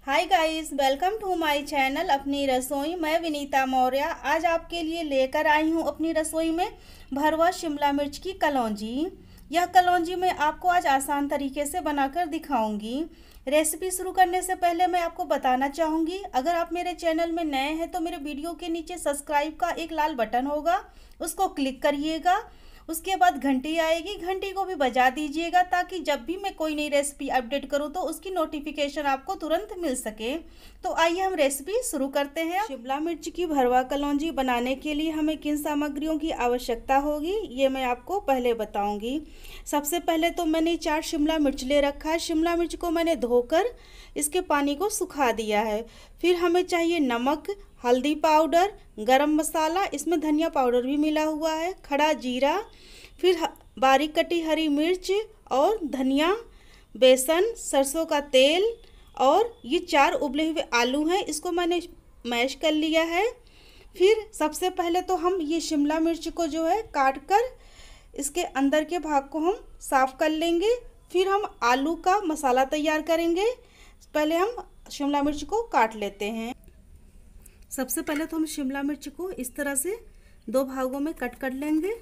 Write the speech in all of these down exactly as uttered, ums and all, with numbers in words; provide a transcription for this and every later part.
Hi guys, welcome to my channel Apni Rasoi. मैं विनीता मौर्य आज आपके लिए लेकर आई हूँ अपनी रसोई में भरवा शिमला मिर्च की कलौंजी। यह कलौंजी मैं आपको आज आसान तरीके से बनाकर दिखाऊंगी। रेसिपी शुरू करने से पहले मैं आपको बताना चाहूँगी, अगर आप मेरे चैनल में नए हैं तो मेरे वीडियो के नीचे सब्सक्राइब का एक लाल बटन होगा, उसको क्लिक करिएगा। उसके बाद घंटी आएगी, घंटी को भी बजा दीजिएगा ताकि जब भी मैं कोई नई रेसिपी अपडेट करूं तो उसकी नोटिफिकेशन आपको तुरंत मिल सके। तो आइए हम रेसिपी शुरू करते हैं। शिमला मिर्च की भरवा कलौंजी बनाने के लिए हमें किन सामग्रियों की आवश्यकता होगी ये मैं आपको पहले बताऊंगी। सबसे पहले तो मैंने चार शिमला मिर्च ले रखा है। शिमला मिर्च को मैंने धोकर इसके पानी को सुखा दिया है। फिर हमें चाहिए नमक, हल्दी पाउडर, गरम मसाला, इसमें धनिया पाउडर भी मिला हुआ है, खड़ा जीरा, फिर बारीक कटी हरी मिर्च और धनिया, बेसन, सरसों का तेल और ये चार उबले हुए आलू हैं, इसको मैंने मैश कर लिया है। फिर सबसे पहले तो हम ये शिमला मिर्च को जो है काट कर इसके अंदर के भाग को हम साफ़ कर लेंगे। फिर हम आलू का मसाला तैयार करेंगे। पहले हम शिमला मिर्च को काट लेते हैं। सबसे पहले तो हम शिमला मिर्च को इस तरह से दो भागों में कट कर लेंगे।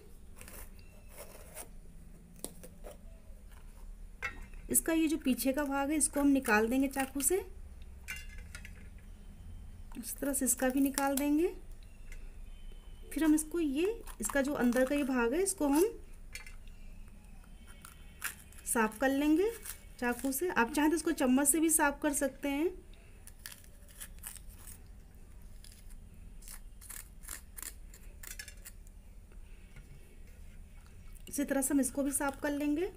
इसका ये जो पीछे का भाग है इसको हम निकाल देंगे चाकू से। इस तरह से इसका भी निकाल देंगे। फिर हम इसको ये इसका जो अंदर का ये भाग है इसको हम साफ कर लेंगे चाकू से। आप चाहें तो इसको चम्मच से भी साफ कर सकते हैं। इसी तरह से हम इसको भी साफ कर लेंगे।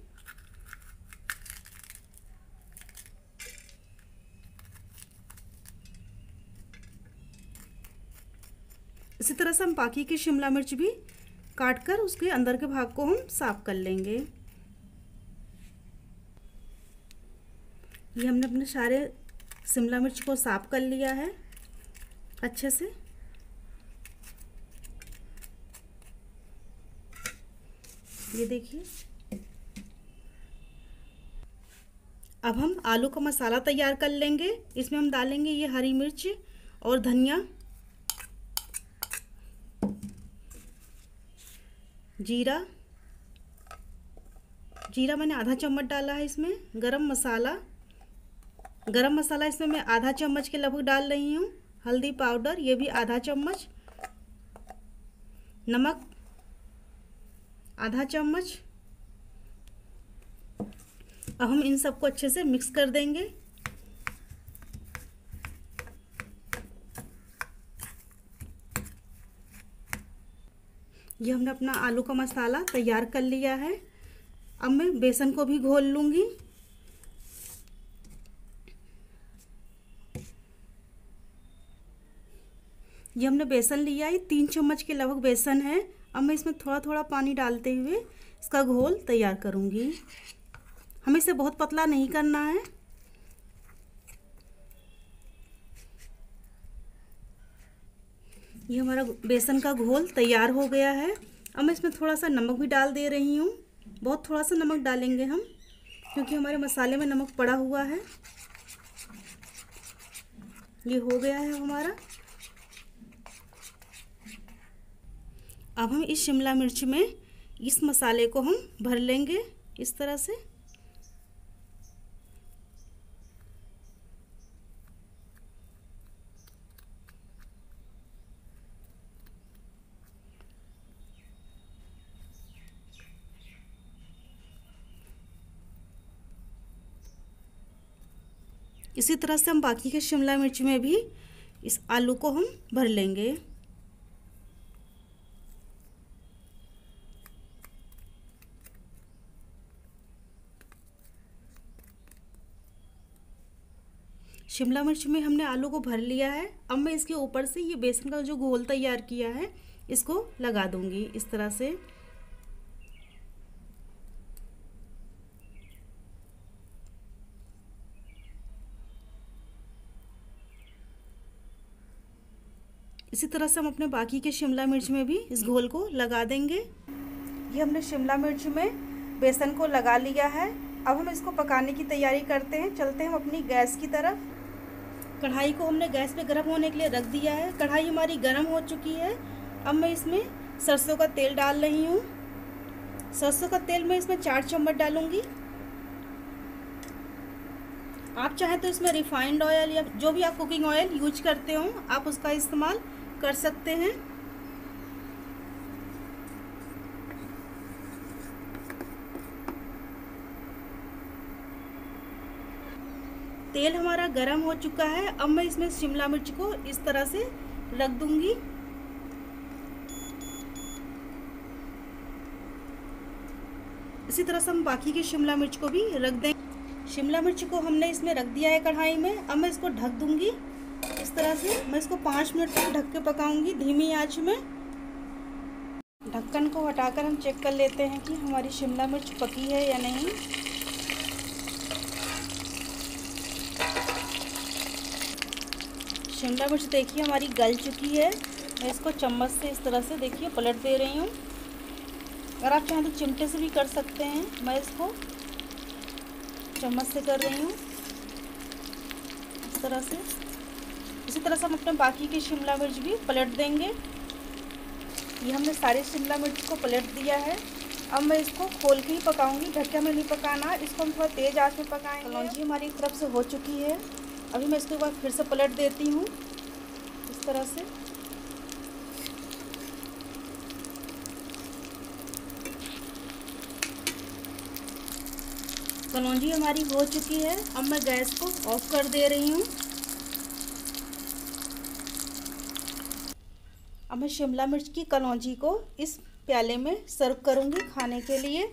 इसी तरह से हम बाकी की शिमला मिर्च भी काट कर उसके अंदर के भाग को हम साफ कर लेंगे। ये हमने अपने सारे शिमला मिर्च को साफ कर लिया है अच्छे से। ये देखिए, अब हम आलू का मसाला तैयार कर लेंगे। इसमें हम डालेंगे ये हरी मिर्च और धनिया, जीरा जीरा मैंने आधा चम्मच डाला है। इसमें गरम मसाला गरम मसाला इसमें मैं आधा चम्मच के लगभग डाल रही हूँ। हल्दी पाउडर ये भी आधा चम्मच, नमक आधा चम्मच। अब हम इन सबको अच्छे से मिक्स कर देंगे। ये हमने अपना आलू का मसाला तैयार कर लिया है। अब मैं बेसन को भी घोल लूँगी। ये हमने बेसन लिया है, तीन चम्मच के लगभग बेसन है। अब मैं इसमें थोड़ा थोड़ा पानी डालते हुए इसका घोल तैयार करूँगी। हमें इसे बहुत पतला नहीं करना है। ये हमारा बेसन का घोल तैयार हो गया है। अब मैं इसमें थोड़ा सा नमक भी डाल दे रही हूँ। बहुत थोड़ा सा नमक डालेंगे हम, क्योंकि हमारे मसाले में नमक पड़ा हुआ है। ये हो गया है हमारा। अब हम इस शिमला मिर्च में इस मसाले को हम भर लेंगे इस तरह से। इसी तरह से हम बाकी के शिमला मिर्च में भी इस आलू को हम भर लेंगे। शिमला मिर्च में हमने आलू को भर लिया है। अब मैं इसके ऊपर से ये बेसन का जो घोल तैयार किया है इसको लगा दूंगी इस तरह से। इसी तरह से हम अपने बाकी के शिमला मिर्च में भी इस घोल को लगा देंगे। ये हमने शिमला मिर्च में बेसन को लगा लिया है। अब हम इसको पकाने की तैयारी करते हैं। चलते हैं हम अपनी गैस की तरफ। कढ़ाई को हमने गैस पे गर्म होने के लिए रख दिया है। कढ़ाई हमारी गर्म हो चुकी है। अब मैं इसमें सरसों का तेल डाल रही हूँ। सरसों का तेल मैं इसमें चार चम्मच डालूंगी। आप चाहें तो इसमें रिफाइंड ऑयल या जो भी आप कुकिंग ऑयल यूज करते हो आप उसका इस्तेमाल कर सकते हैं। तेल हमारा गरम हो चुका है। अब मैं इसमें शिमला मिर्च को इस तरह से रख दूंगी। इसी तरह से हम बाकी की शिमला मिर्च को भी रख देंगे। शिमला मिर्च को हमने इसमें रख दिया है कढ़ाई में। अब मैं इसको ढक दूंगी। इस तरह से मैं इसको पाँच मिनट तक ढक के पकाऊंगी धीमी आंच में। ढक्कन को हटाकर हम चेक कर लेते हैं कि हमारी शिमला मिर्च पकी है या नहीं। शिमला मिर्च देखिए हमारी गल चुकी है। मैं इसको चम्मच से इस तरह से देखिए पलट दे रही हूँ। अगर आप चाहें तो चिमटे से भी कर सकते हैं। मैं इसको चम्मच से कर रही हूँ इस तरह से। इसी तरह से हम अपने बाकी की शिमला मिर्च भी पलट देंगे। ये हमने सारी शिमला मिर्च को पलट दिया है। अब मैं इसको खोल के ही पकाऊंगी, ढक्के में नहीं पकाना। इसको हम थोड़ा तेज़ आंच में पकाएंगे। कलौंजी हमारी तरफ से हो चुकी है। अभी मैं इसको एक बार फिर से पलट देती हूँ इस तरह से। कलौंजी हमारी हो चुकी है। अब मैं गैस को ऑफ कर दे रही हूँ। अब मैं शिमला मिर्च की कलौंजी को इस प्याले में सर्व करूँगी खाने के लिए।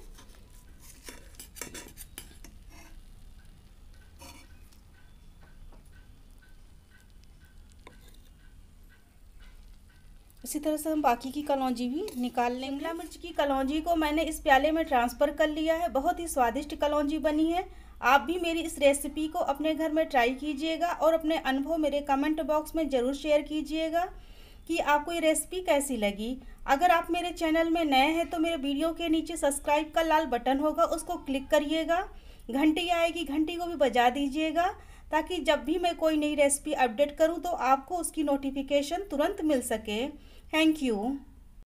इसी तरह से हम बाकी की कलौंजी भी निकाल लेंगे। शिमला मिर्च की कलौंजी को मैंने इस प्याले में ट्रांसफ़र कर लिया है। बहुत ही स्वादिष्ट कलौंजी बनी है। आप भी मेरी इस रेसिपी को अपने घर में ट्राई कीजिएगा और अपने अनुभव मेरे कमेंट बॉक्स में ज़रूर शेयर कीजिएगा कि आपको ये रेसिपी कैसी लगी। अगर आप मेरे चैनल में नए हैं तो मेरे वीडियो के नीचे सब्सक्राइब का लाल बटन होगा, उसको क्लिक करिएगा। घंटी आएगी, घंटी को भी बजा दीजिएगा ताकि जब भी मैं कोई नई रेसिपी अपडेट करूं तो आपको उसकी नोटिफिकेशन तुरंत मिल सके। Thank you.